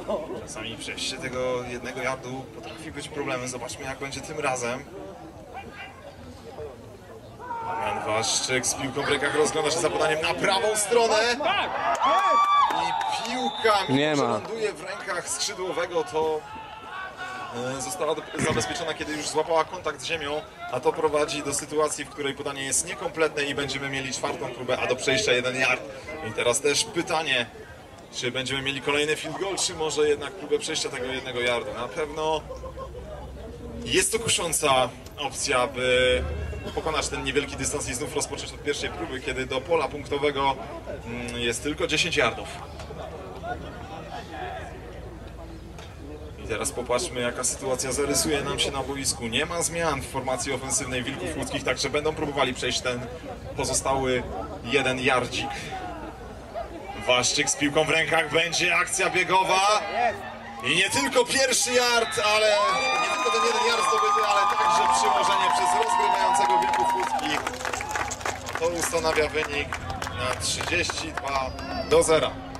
Czasami przejście tego 1 yardu potrafi być problemem. Zobaczmy, jak będzie tym razem. Jan Waszczyk z piłką w rękach rozgląda się za podaniem na prawą stronę. I piłka, mimo że ląduje w rękach skrzydłowego, to została zabezpieczona, kiedy już złapała kontakt z ziemią, a to prowadzi do sytuacji, w której podanie jest niekompletne i będziemy mieli 4. próbę, a do przejścia 1 yard. I teraz też pytanie, czy będziemy mieli kolejny field goal, czy może jednak próbę przejścia tego 1 yardu. Na pewno jest to kusząca opcja, by pokonać ten niewielki dystans i znów rozpocząć od pierwszej próby, kiedy do pola punktowego jest tylko 10 yardów. I teraz popatrzmy, jaka sytuacja zarysuje nam się na boisku. Nie ma zmian w formacji ofensywnej Wilków Łódzkich, także będą próbowali przejść ten pozostały 1 yardzik. Waszczyk z piłką w rękach, będzie akcja biegowa. I nie tylko pierwszy yard, ale nie tylko ten 1 yard zdobyty, ale także przyłożenie przez rozgrywającego Wilków Łódzkich. To ustanawia wynik na 32-0.